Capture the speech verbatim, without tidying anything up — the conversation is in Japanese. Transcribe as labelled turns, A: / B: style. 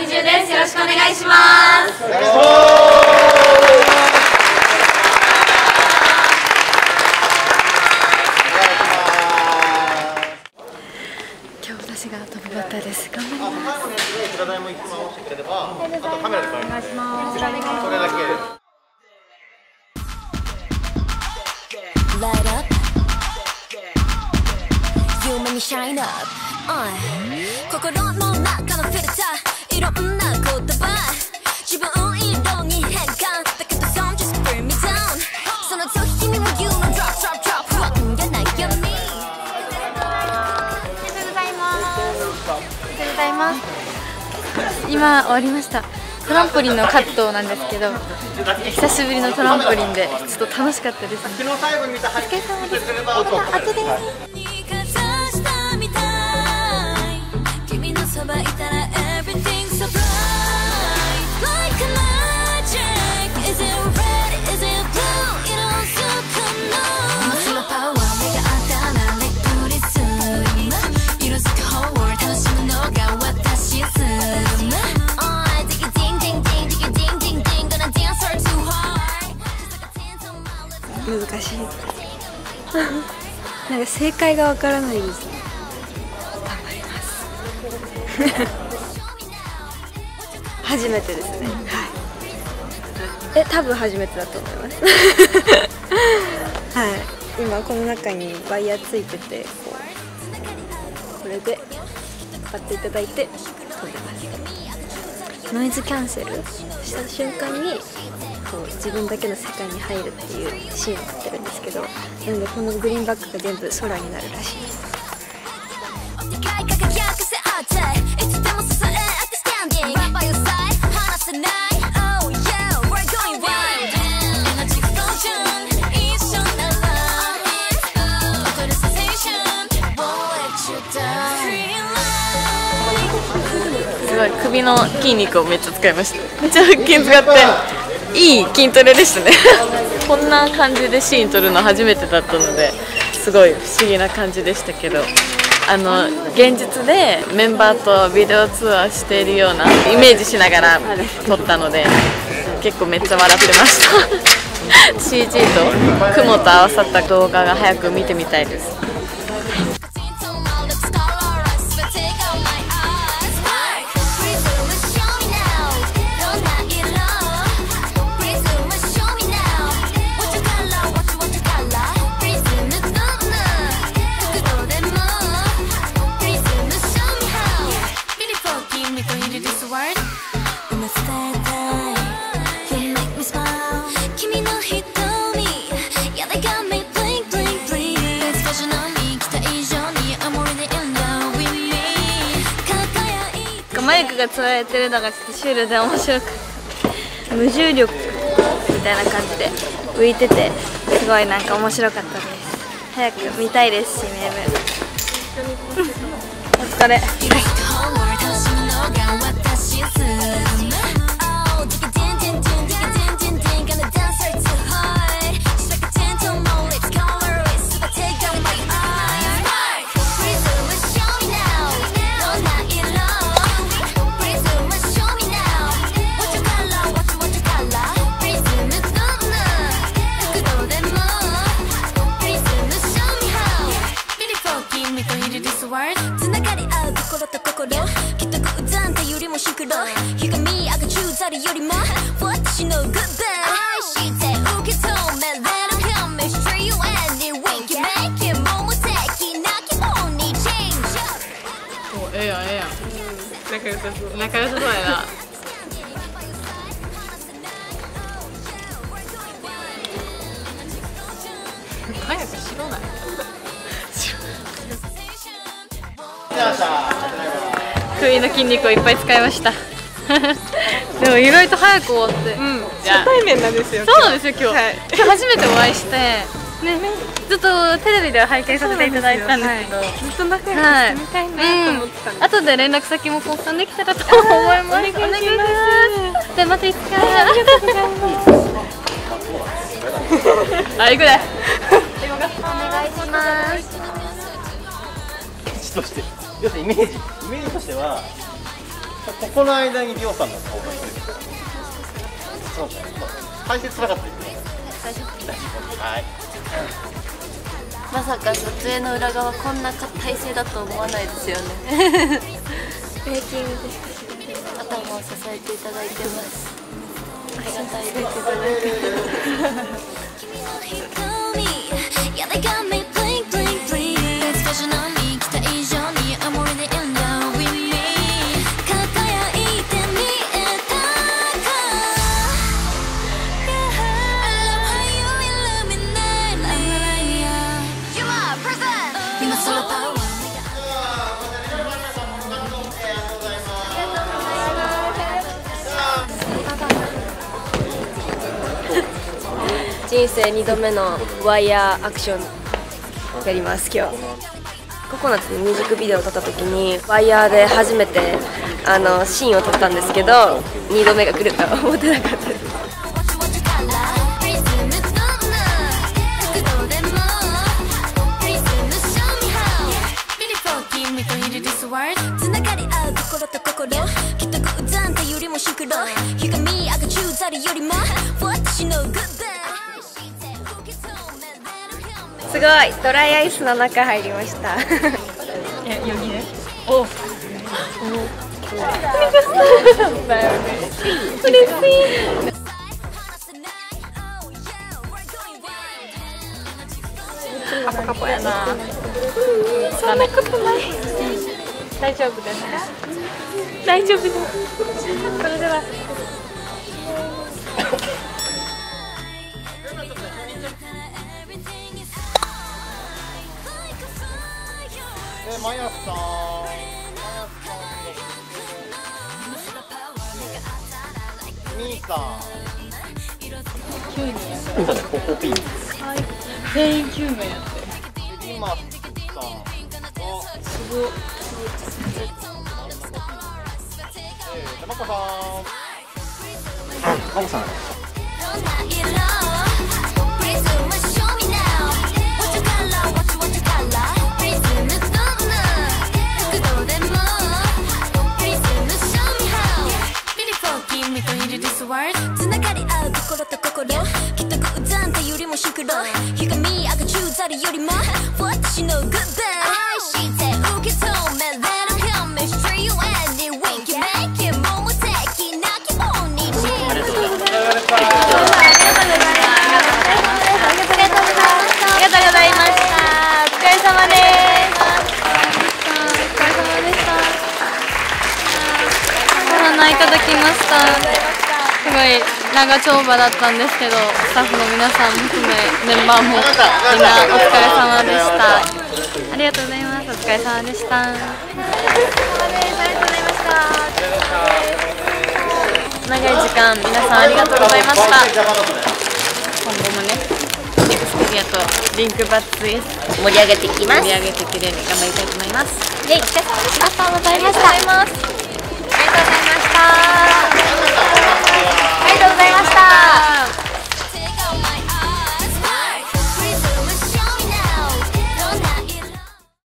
A: ひじゅうです。よろしくお願いします。
B: 今日私がトップバッターです。頑張ります。お願いします。それだけ。
C: Light up, you make me shine up. 心の中のフィルター、いろんな言葉、自分色に変換だけど Some just bring me down. その時にも You know drop drop drop 不安がないように。
B: おはようございます。おはようございます。今終わりました。トランポリンのカットなんですけど、久しぶりのトランポリンでちょっと楽しかったです。お疲れ様です。あとで。難しいなんか正解がわからないですね。頑張ります初めてですね。はいえ多分初めてだと思いますはい今この中にワイヤーついてて、こうこれで使っていただいて飛んでます。ノイズキャンセルした瞬間にこう自分だけの世界に入るっていうシーンをやってるんですけど、なのでこのグリーンバックが全部空になるらしいです。
D: すごい首の筋肉をめっちゃ使いました。めっちゃ腹筋使っていい筋トレでしたねこんな感じでシーン撮るの初めてだったので、すごい不思議な感じでしたけど、あの現実でメンバーとビデオ通話しているようなイメージしながら撮ったので、結構めっちゃ笑ってましたシージー と雲と合わさった動画が早く見てみたいです。
B: マイクがつられてるのがちょっとシュールで面白くて、無重力みたいな感じで浮いててすごいなんか面白かったです。早く見たいです。 シーエム お疲れ。
C: つながり合う心と心、きっと偶然ってよりもシンクロ、ひがみ赤中ザリよりも私のグッバイ愛して受け止めれるかもしれよ Anyway make it 桃的な気分に change。
D: おええやんええやん、仲良さそう仲良さそうやな早くしろない首の筋肉をいっぱい使いましたでも意外と早く終わって、うん、
E: 初対面なんですよ。
D: そうなんですよ今日、はい、今日初めてお会いして、ね、ずっとテレビでは拝見させていただいたんですけど、
E: はい、ずっと仲良くしてみたいなと思ってたんで、
D: はい、うん、後で連絡先も交換できたらと思います。お願いします。でまたいつかありがとうございますあ、行くね
B: お願いします。
F: として要するにイメージイメージとしてはここの間にりょうさんの顔が出てきた。そうそう。解説なかったですね。はい。
D: まさか撮影の裏側こんな体勢だと思わないですよね。
B: メイキングで
D: 頭を支えていただいてます。ありがたいです。
B: 人生にどめのワイヤーアクションやります今日。ココナッツのミュージックビデオを撮った時にワイヤーで初めてあのシーンを撮ったんですけど、にどめが来るとは思ってなかったです。すごいドライアイスの中入りました。
E: え、よぎね。お。お。カポカポやな。そんなことない。大丈夫ですか？大丈夫です。それでは。
F: え、マヤさん。ミーさん。
E: きゅうにんやった。
F: そうだね、ポコピン。
E: はい。全員きゅうめんやって。
F: リマさん。
E: すごい。
F: えー、タマコさん。カモさん。
C: つながり合う心と心、きっと偶然ってよりもシンクロ、ひがみ赤中ザリよりも私のグッバイ愛して受け止めれるかミステリーをエンディングウィンキメイキも無敵な希望にありがとうございました。ありがとうございました。お疲れ様です。お疲れ様でした。ご案内いただきました。すごい長丁場だったんですけど、スタッフの皆さんも含めメンバーもみんなお疲れ様でした。ありがとうございます。お疲れ様でした。お疲れ様です。ありがとうございました。
D: 長い時間皆さんありがとうございました。今後もね、エクスペリアとリンクバッツイ盛り上げていきます。盛り上げていけるように頑張りたいと思います。
C: イェイ、お疲れ様でした。ありがとうございました。ありがとうございました。